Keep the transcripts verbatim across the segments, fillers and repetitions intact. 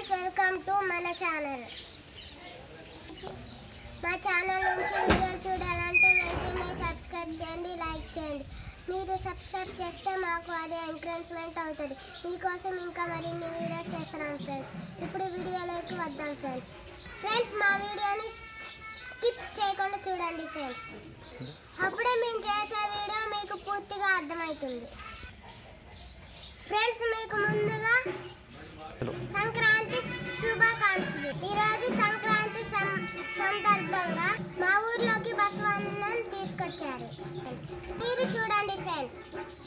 Friends, welcome to మన channel. మా channel నుంచి వీడియోలు చూడాలంటే వెంటనే సబ్స్క్రైబ్ చేయండి, లైక్ చేయండి. మీరు సబ్స్క్రైబ్ చేస్తే మాకు అది ఎంకరేజ్మెంట్ అవుతుంది. మీకోసం ఇంకా మరిన్ని వీడియోస్ చేస్తున్నాం ఫ్రెండ్స్. ఇప్పుడు వీడియోలోకి వద్దాం ఫ్రెండ్స్. ఫ్రెండ్స్, మా వీడియోని స్కిప్ చేయకుండా చూడండి ఫ్రెండ్స్. అప్పుడే మేము చేసే వీడియో మీకు పూర్తిగా అర్థమవుతుంది. ఫ్రెండ్స్, మీకు ముందుగా సంక్రాంతి శుభాకాంక్షలు. ఈరోజు సంక్రాంతి సందర్భంగా మా ఊర్లోకి బసవన్నను తీసుకొచ్చారు. మీరు చూడండి ఫ్రెండ్స్.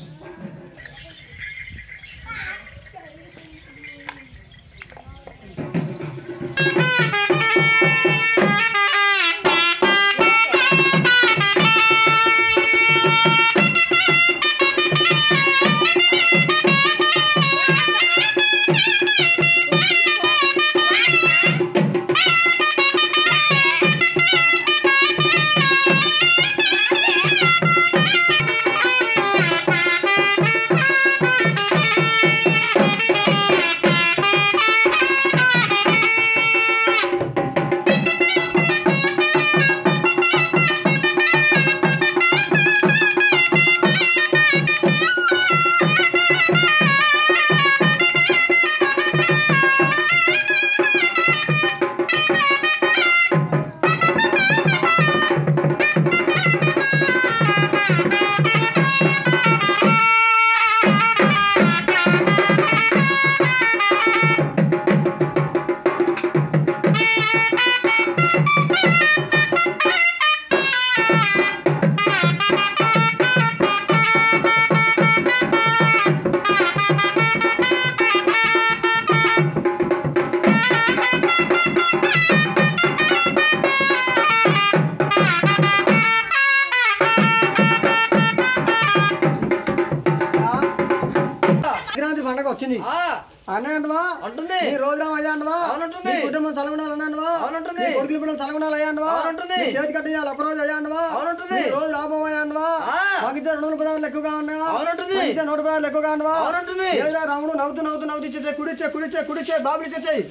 వచ్చింది అన్నవా అంటుంది. రోజు అయ్యావా కుటుంబం తలగొండాలన్నావా కొడుకులు బిడ్డలు తలగొండాలి అయ్యావా చేతి కట్టించాలి ఒక రోజు అయ్యావా రోజు లాభం అయ్యావా మాకు రెండు వందల పదాలు ఎక్కువగా ఉన్నావా నూట పదాలు ఎక్కువగా ఉన్నావా రాముడు నవ్వుతూ నవ్వుతూ నవ్వుతూ ఇచ్చే కుడిచ్చే కుడిచ్చే కుడిచ్చే బాబులు ఇచ్చేయి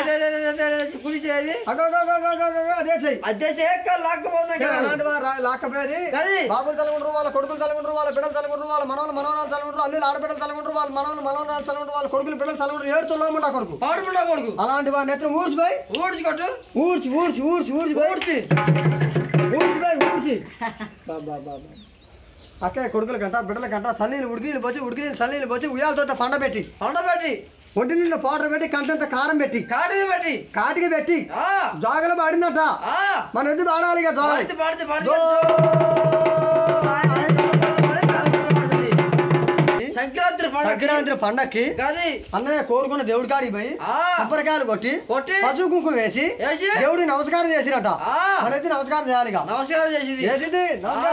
లాక్కపోయేది బాబులు తలగొంటారు, వాళ్ళ కొడుకులు తలగొంటారు, వాళ్ళ బిడ్డలు తలగొంటారు, వాళ్ళ మనవలు మనవరాలు తలగొంటారు, అల్లులు ఆడబిడ్డలు తలగొంటారు, వాళ్ళ మనవలు మనవరాలు తలగొంటారు, వాళ్ళ కొడుకులు బిడ్డలు తలగొంటారు. ఏడుతున్నా కొడుకు కొడుకు అలాంటి వాడి నెత్తిని ఊడ్చిపోయి ఊడ్చుకోట్టు ఊడ్చి ఊడ్చి ఊడ్చి ఊడ్చి ఊడ్చి ఊడ్చిపోయి ఊడ్చి అక్క కొడుకుల గంట బిడ్డల గంట చల్లీలు ఉడికినీళ్ళు పోసి ఉడికినీళ్ళు చల్లీలు పోసి ఉయ్యాలతో పండబెట్టి పండబెట్టి ఒంటి నీళ్ళు పౌడర్ పెట్టి కంటంత కారం పెట్టి కాటికి పెట్టి కాటికి పెట్టి జాగలు పాడిందట. మన ఎందుకు పాడాలి కదా సంక్రాంతి సంక్రాంతి పండక్కి అన్నయ్య కోరుకున్న దేవుడి కాడికి పోయి కొబ్బరికాయలు కొట్టి పసుపు కుంకుమ వేసి దేవుడికి నమస్కారం చేసినట. మనైతే నమస్కారం చేయాలి. నమస్కారం చేసింది చేసింది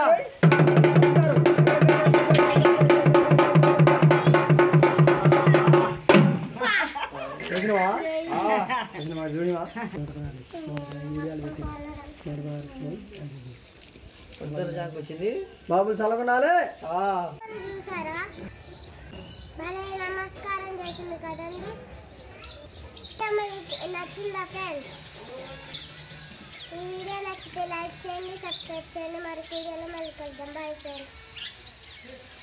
వచ్చింది బాబులు చల్లగొనాలి. చూసారా భలే నమస్కారం చేసింది కదండి. నచ్చిందా ఫ్రెండ్స్? ఈ వీడియో నచ్చితే లైక్ చేయండి, సబ్స్క్రైబ్ చేయండి. మరి వీడియోలో మళ్ళీ కలుద్దాం. Bye friends.